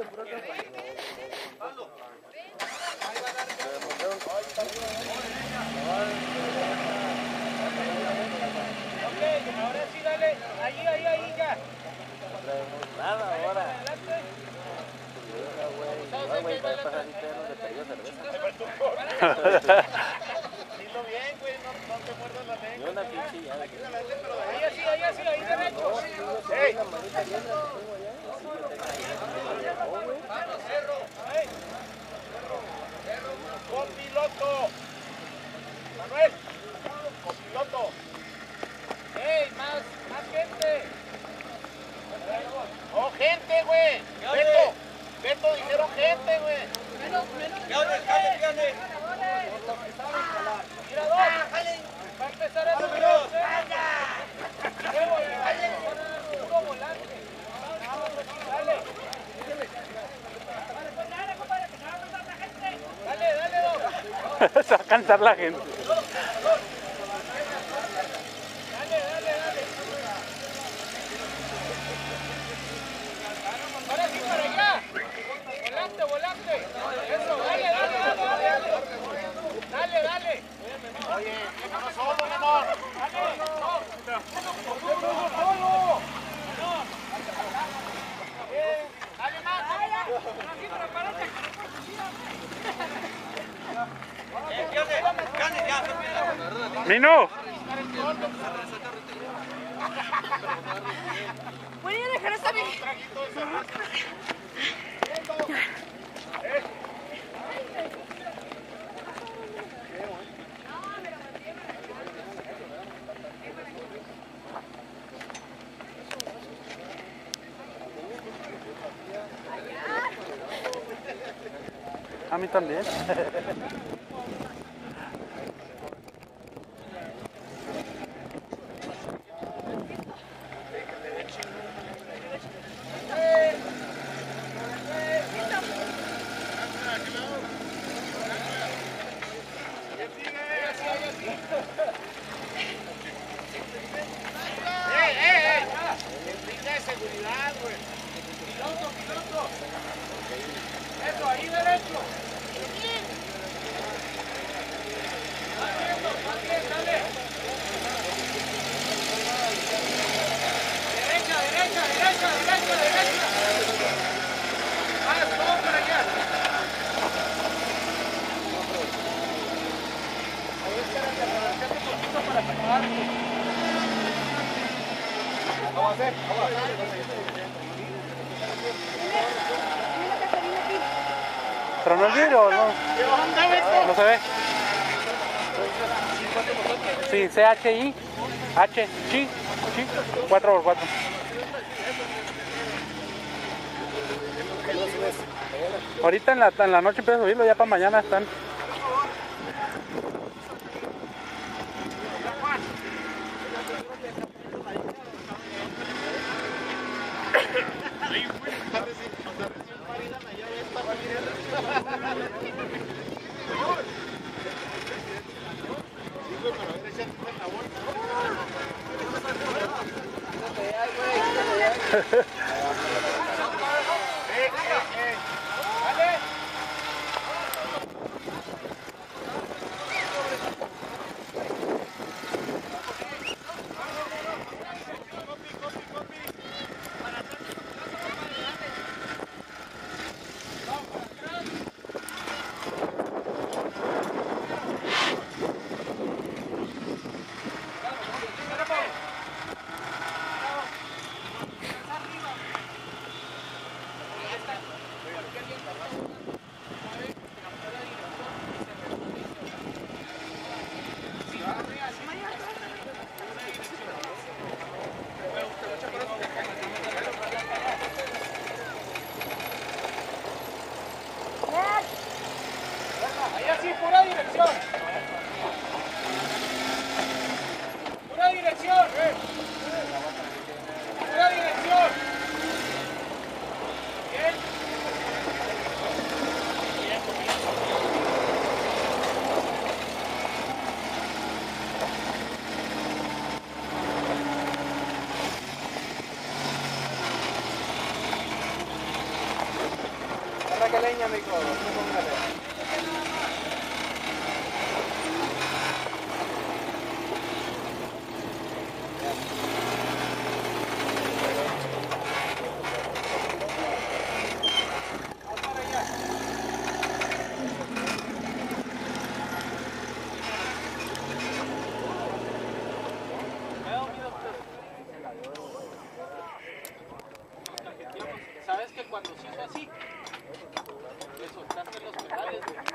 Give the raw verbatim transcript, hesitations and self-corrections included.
Ahora sí, dale. Ahí, ahí, ahí, ya. Nada, ahora. Dilo bien, güey, no, no te muerdas la lengua. Una pinche ya. Ahí así, ahí así, ahí derecho. ¡Ey! ¡Copiloto! ¡Manuel! ¡Copiloto! ¡Ey! ¡Más, más gente! ¡Oh, gente, güey! ¡Beto! ¡Beto, dijeron gente, güey! ¡Menos, menos! ¡Gane, gane, gane! ¡Mira, dos! ¡Va a empezar el número! ¡Puro volante! ¡Dale! ¡Dale, dale, dos! Se va a cansar la gente. ¡Dale, dale, dale! ¡Ahora sí, para allá! ¡Volante, volante! ¡Eso, dale, dale, dale, dale! ¡Dale, dale! Oye, déjanos solo, menor. ¡Dale! ¡Solo! ¡Bien! ¡Dale más! ¡Aquí, prepárate! ¡Minu! Voy a dejar esta mi... A mí también. ¡Ey, ey, ey! Brinda de seguridad, güey. Piloto, piloto. Eso, ahí derecho. Más bien, más bien, dale. Derecha, derecha, derecha, derecha, derecha. Más, todo para allá. Ahí espérate, aprovechate un poquito para acomodarte. Vamos a hacer, vamos a hacer. ¿Tronó el vidrio o no? No se ve. Sí, C H I, H, chi, chi, cuatro por cuatro. Ahorita en la, en la noche empiezo a subirlo, ya para mañana están. saque leña, mico. Póngale. ¿Sabes que cuando se hizo así, le soltaste los pedales?